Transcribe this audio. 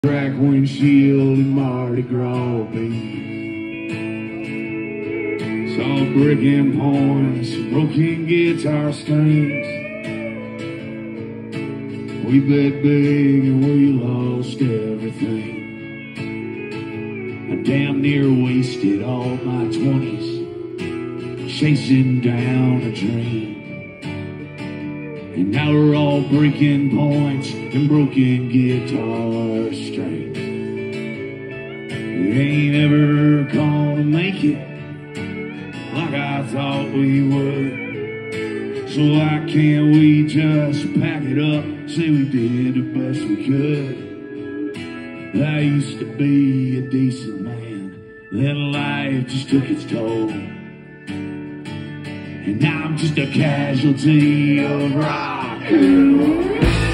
Crack windshield and Mardi Gras beat. Saw breaking points, broken guitar strings. We bet big and we lost everything. I damn near wasted all my 20s chasing down a dream. And now we're all breaking points and broken guitar strings. We ain't ever gonna make it like I thought we would. So why can't we just pack it up, say we did the best we could? I used to be a decent man, then life just took its toll. And now I'm just a casualty of rock and roll.